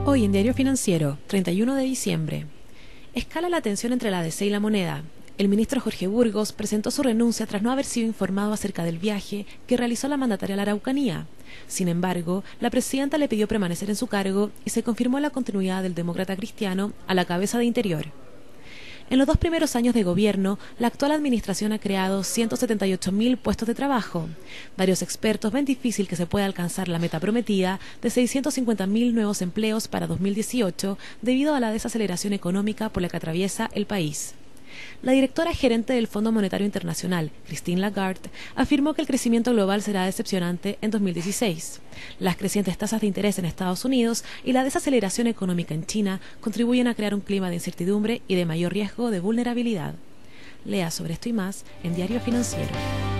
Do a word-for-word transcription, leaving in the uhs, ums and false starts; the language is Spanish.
Hoy en Diario Financiero, treinta y uno de diciembre. Escala la tensión entre la A D C y la moneda. El ministro Jorge Burgos presentó su renuncia tras no haber sido informado acerca del viaje que realizó la mandataria a la Araucanía. Sin embargo, la presidenta le pidió permanecer en su cargo y se confirmó la continuidad del demócrata cristiano a la cabeza de Interior. En los dos primeros años de gobierno, la actual administración ha creado ciento setenta y ocho mil puestos de trabajo. Varios expertos ven difícil que se pueda alcanzar la meta prometida de seiscientos cincuenta mil nuevos empleos para dos mil dieciocho debido a la desaceleración económica por la que atraviesa el país. La directora gerente del Fondo Monetario Internacional, Christine Lagarde, afirmó que el crecimiento global será decepcionante en dos mil dieciséis. Las crecientes tasas de interés en Estados Unidos y la desaceleración económica en China contribuyen a crear un clima de incertidumbre y de mayor riesgo de vulnerabilidad. Lea sobre esto y más en Diario Financiero.